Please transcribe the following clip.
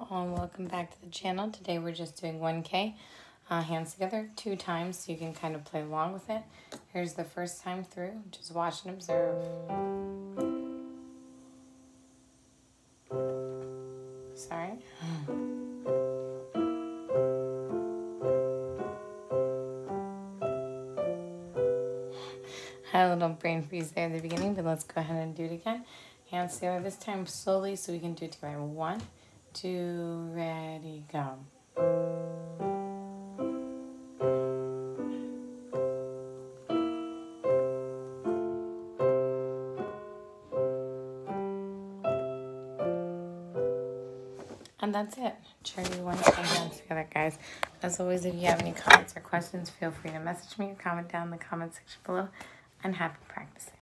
all, and welcome back to the channel. Today we're just doing 1K hands together 2 times so you can kind of play along with it. Here's the first time through. Just watch and observe. Sorry. Had a little brain freeze there at the beginning, but let's go ahead and do it again. Hands together this time slowly so we can do it together. 1, 2, ready, go. And that's it. Czerny 1K hands together, guys. As always, if you have any comments or questions, feel free to message me or comment down in the comment section below. And happy practicing.